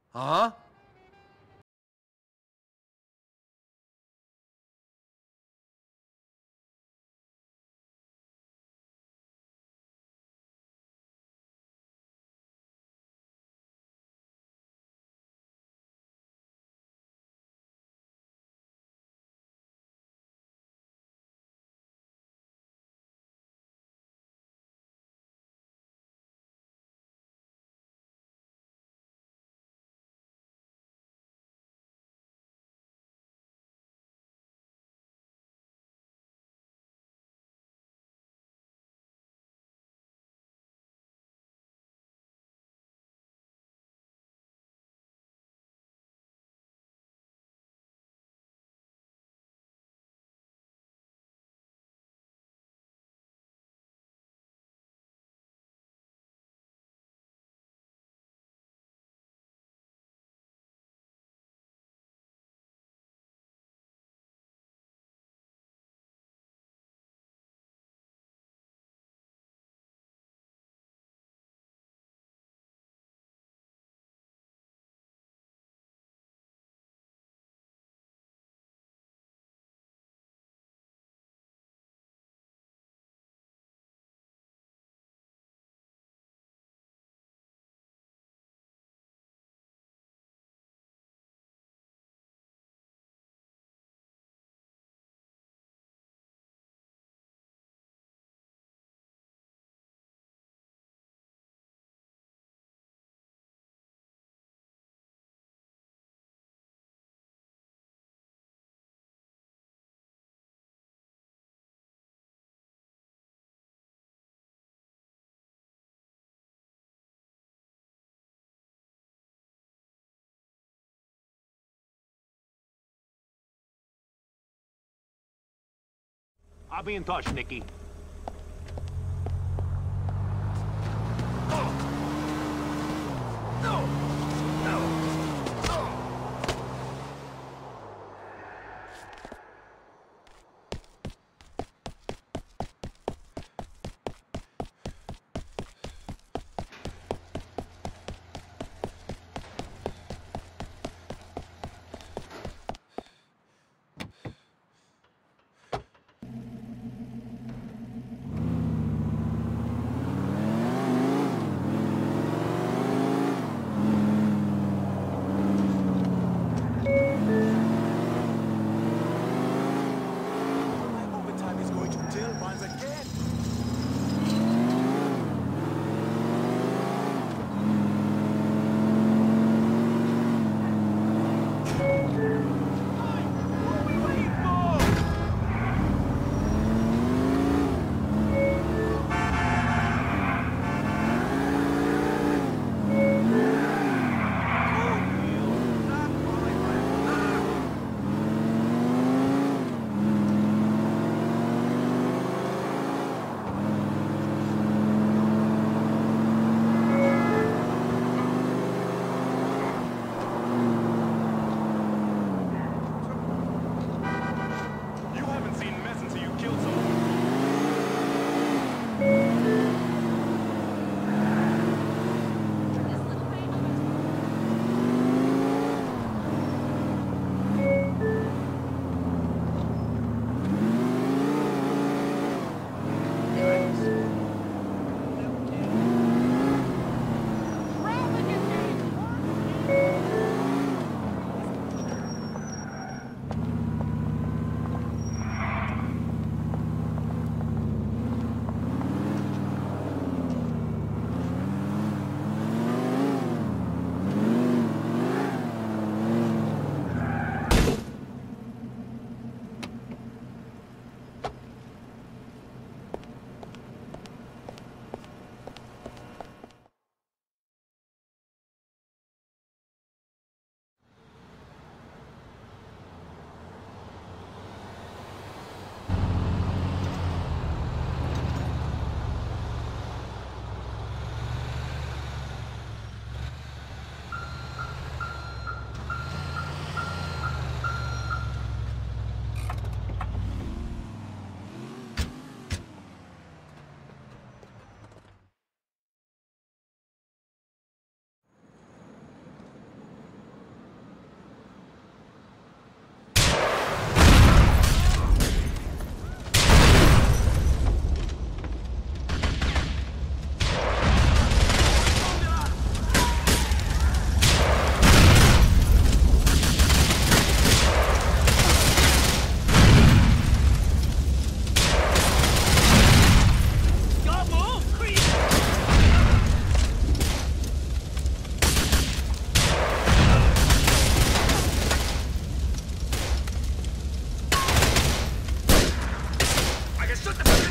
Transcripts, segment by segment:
Huh? I'll be in touch, Nikki.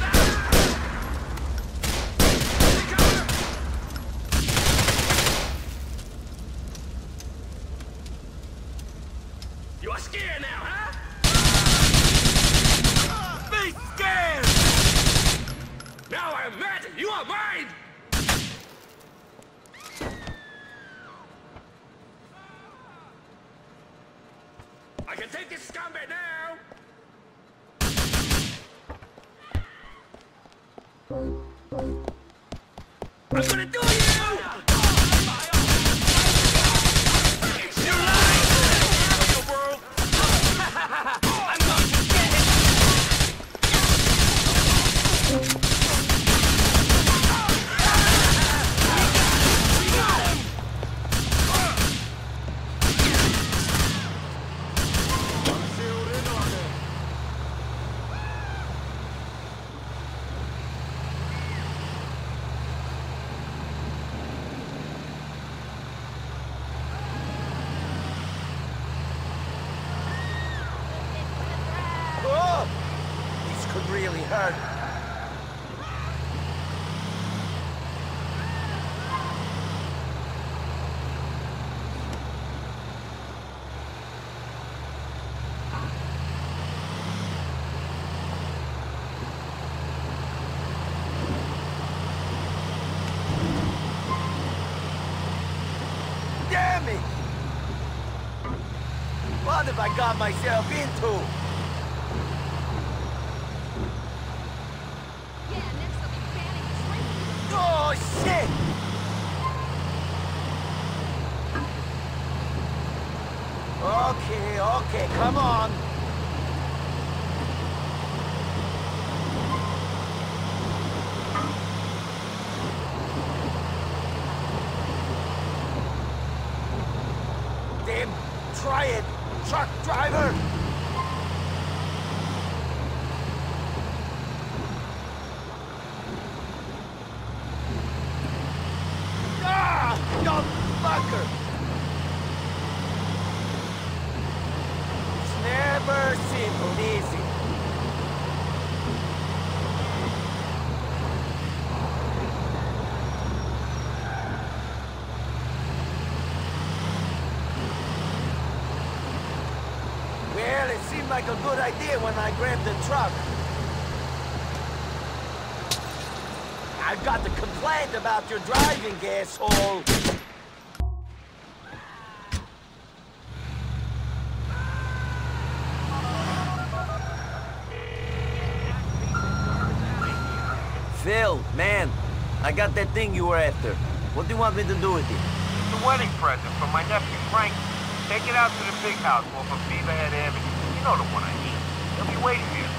You are scared now, huh? Be scared! Now I imagine you are mine! I can take this scumbag now! I'm gonna do you! You lied! You world! I'm going to get it! We got him! Sealed in on it. Oh! This could really hurt. Damn it! What have I got myself into? Yeah, next I'll be banning drinking. Oh, shit! Okay, come on. Damn, try it, truck driver! Ah, you fucker! It's never simple easy. Well, it seemed like a good idea when I grabbed the truck. I've got to complain about your driving, asshole. Phil, man, I got that thing you were after. What do you want me to do with it? It's a wedding present from my nephew, Frank. Take it out to the big house off of Beaverhead Avenue. You know the one I mean. He'll be waiting for you.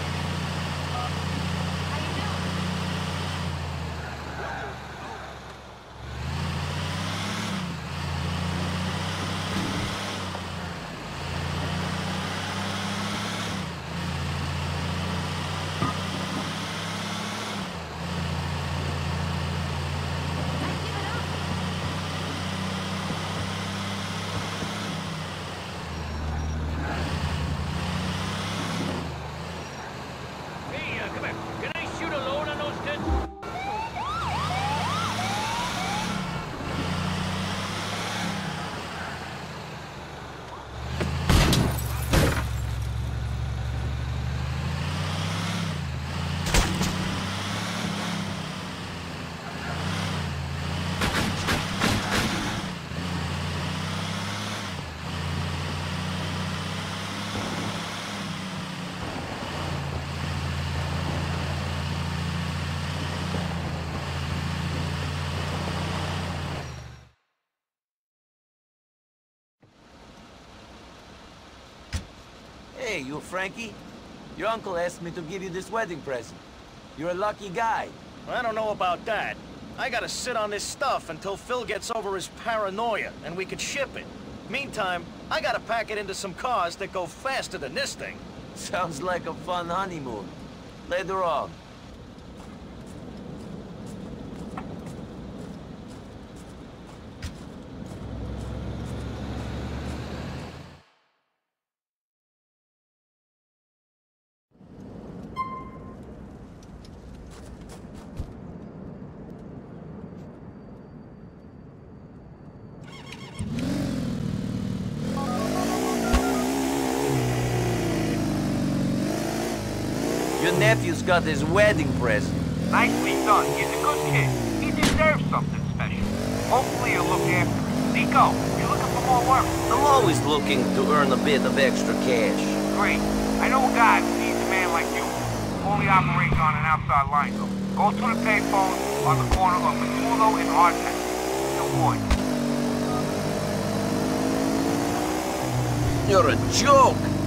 Hey, you Frankie? Your uncle asked me to give you this wedding present. You're a lucky guy. I don't know about that. I gotta sit on this stuff until Phil gets over his paranoia, and we can ship it. Meantime, I gotta pack it into some cars that go faster than this thing. Sounds like a fun honeymoon. Later on. nephew's got his wedding present. Nicely done. He's a good kid. He deserves something special. Hopefully you'll look after him. Nico, you looking for more work? I'm always looking to earn a bit of extra cash. Great. I know a guy who needs a man like you. Only operates on an outside line, though. Go to the payphone on the corner of Maculo and Hardtack. Your boy. You're a joke.